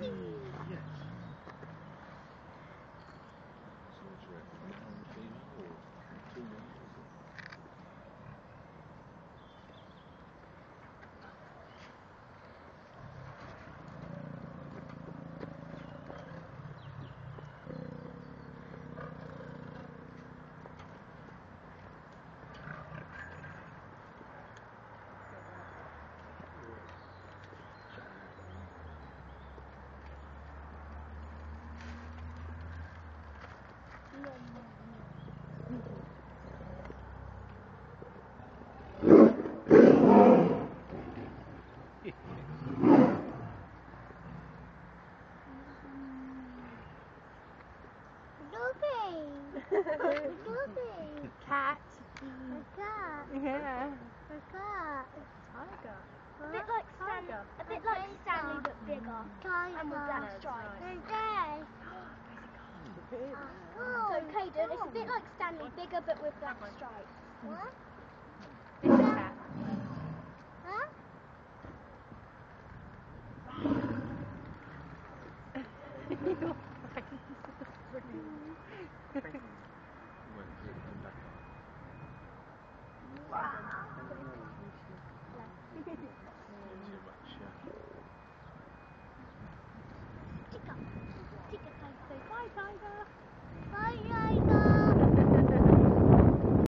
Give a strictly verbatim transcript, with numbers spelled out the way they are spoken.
Yes. So what you reckon, male and female or two males? Or? Cat. A cat. Yeah. A cat. Tiger. A bit like Stan, Tiger. a bit like Stanley but bigger. Tiger. And with black stripes. So Caden, it's a bit like Stanley, bigger but with black stripes. What? It's a cat. Huh? Brilliant.